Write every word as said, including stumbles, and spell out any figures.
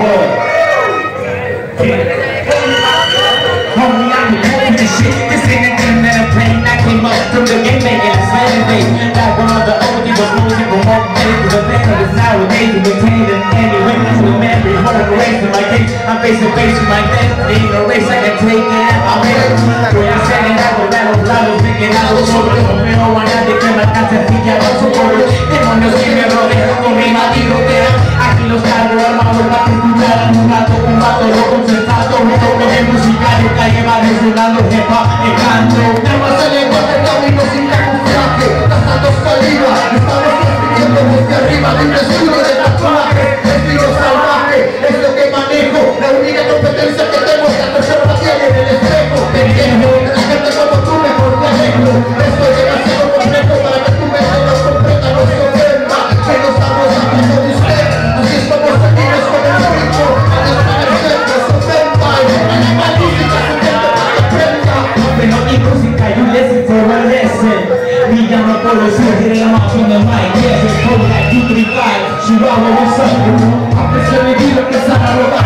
Homie, I'm the cool with the shit. This ain't a game that I'm playing. I came up from the game making a slam bait. That one of the O G was moving from one day to the band. It's nowadays to maintain it anyway. To the memory, home race in my case. I'm face to face with my death. Ain't no race I can take it. I'm in. When I'm standing out with that old lado, thinking I was over. Pero guardate que me alcance a pillar a su pueblo. Demonios que me rodean con mi matigotea. Aquí los cargo armados para escuchar a un gato, un vato loco sensato. Un toque de musical, calle va resonando hip hop y canto. Nada se llegó al camino sin camuflaje. Gastando saliva, estamos escribiendo desde arriba de un escudo de tatuaje. Estilo salvaje, es lo que manejo. La única competencia que tengo es que la persona tiene en el espejo. Pendejo, la gente como tú mejor te alejo. Esto llega siendo complejo para que tú me lo comprenda, no se ofenda. Que no estamos hablando de usted. Así estamos aquí, es con el rico. Al estar en el centro, se ofenda. Y la música se intenta para que aprenda. Pero mi música, you listen for a lesson. Me llama por los ojos y la más on the mic. Yes, it's code like two three five. Chihuahua, what's up? A presión de vida que sana roba.